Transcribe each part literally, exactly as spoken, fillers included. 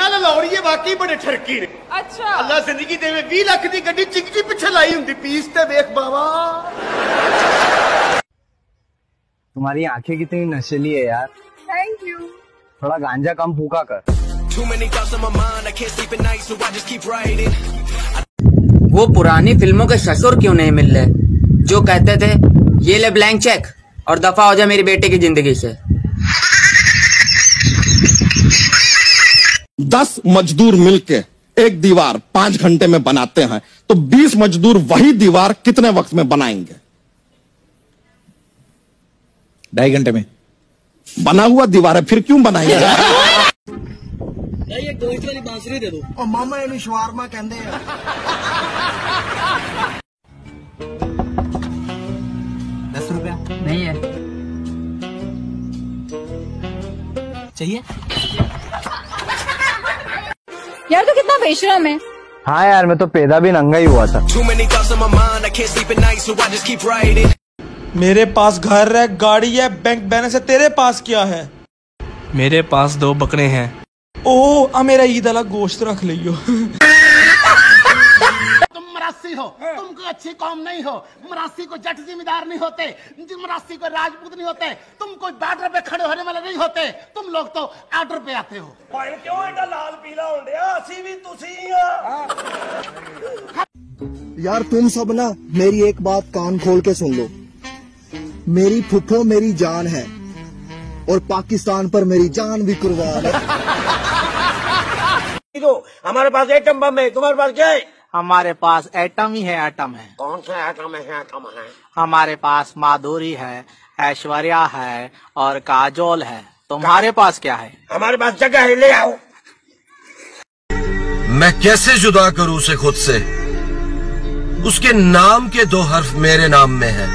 चल लौड़िए वाकई बड़े ठरकी ने। अच्छा अल्लाह जिंदगी देवे बीस लाख दी गड्डी चिकची पिछे लाई हुंदी पीस ते वेख बाबा। तुम्हारी आंखें कितनी नशीली है यार। Thank you. थोड़ा गांजा कम फूका कर। वो पुरानी फिल्मों के ससुर क्यों नहीं मिल रहे जो कहते थे ये ले ब्लैंक चेक और दफा हो जा मेरी बेटे की जिंदगी से। दस मजदूर मिलके एक दीवार पांच घंटे में बनाते हैं तो बीस मजदूर वही दीवार कितने वक्त में बनाएंगे? ढाई घंटे में। बना हुआ दीवार है फिर क्यों बनाएंगे? एक गोश्त वाली बांसुरी दे दो। और मामा इन्हें शवारमा कहते हैं। दस रुपया नहीं है चाहिए यार तू कितना बेशरम है। हाँ यार मैं तो पैदा भी नंगा ही हुआ था। मेरे पास घर है, गाड़ी है, बैंक बैलेंस है, तेरे पास क्या है? मेरे पास दो बकरे हैं। ओ आ मेरा ईद वाला गोश्त रख लियो। तुम मरासी हो, तुम कोई अच्छी कौम नहीं हो। मरासी को जट जिम्मेदार नहीं होते, मरासी को राजपूत नहीं होते, तुम कोई बॉर्डर पे खड़े होने वाले नहीं होते। तुम लोग तो ऑर्डर पे आते हो। क्यों एडा लाल पीला हो गया? असी भी तुसी यार तुम सब ना मेरी एक बात कान खोल के सुन लो। मेरी फुफ्फो मेरी जान है और पाकिस्तान पर मेरी जान भी कुर्बान है। हमारे पास एटम बम है, तुम्हारे पास क्या है? हमारे पास एटम ही है, एटम है। कौन सा एटम है? एटम है हमारे पास माधुरी है, ऐश्वर्या है और काजोल है। तुम्हारे पास क्या है? हमारे पास जगह है, ले आओ। मैं कैसे जुदा करूं उसे खुद से? उसके नाम के दो हर्फ मेरे नाम में है।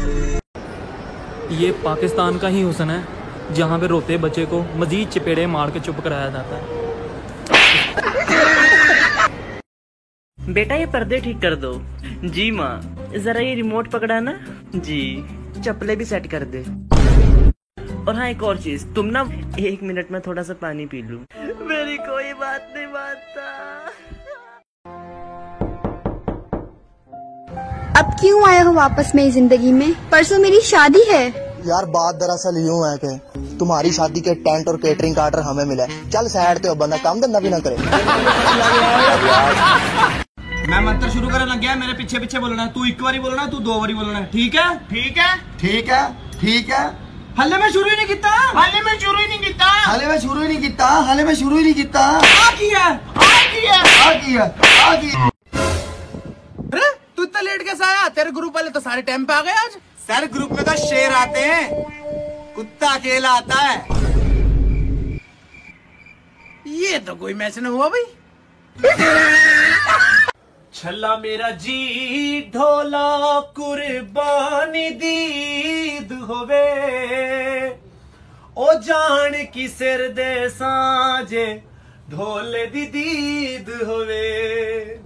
ये पाकिस्तान का ही हुस्न है जहाँ पे रोते बच्चे को मजीद चपेड़े मार के चुप कराया जाता है। बेटा ये पर्दे ठीक कर दो। जी माँ। जरा ये रिमोट पकड़ा ना। जी। चप्पलें भी सेट कर दे। और हाँ एक और चीज, तुम ना एक मिनट में थोड़ा सा पानी पी लूं। मेरी कोई बात नहीं मानता। अब क्यों आए हो वापस मेरी जिंदगी में? परसों मेरी शादी है। यार बात दरअसल यूँ है कि तुम्हारी शादी के टेंट और केटरिंग का ऑर्डर हमें मिला है। चल साइड पे बंदा काम धंधा भी ना करे। मैं मंत्र शुरू करने लग गया, मेरे पीछे पीछे बोलना है। तू एक बारी बोलना है, तू दो बारी बोलना है। ठीक है? ठीक है ठीक है ठीक है। हल्ले में शुरू ही नहीं किया। हाले में शुरू ही नहीं किया। हाले में शुरू ही नहीं किया। हाले में शुरू ही नहीं किया। आ किया आ किया आ किया आ किया। अरे तू इतना लेट कैसे आया? तेरे ग्रुप वाले तो सारे टाइम पे आ गए आज। सर ग्रुप में तो शेर आते हैं, कुत्ता अकेला आता है। ये तो कोई मैच न हुआ भाई। छल्ला मेरा जी ढोला कुर्बानी दीद होवे ओ जान की सिर दे सांझे ढोले दी दीद होवे।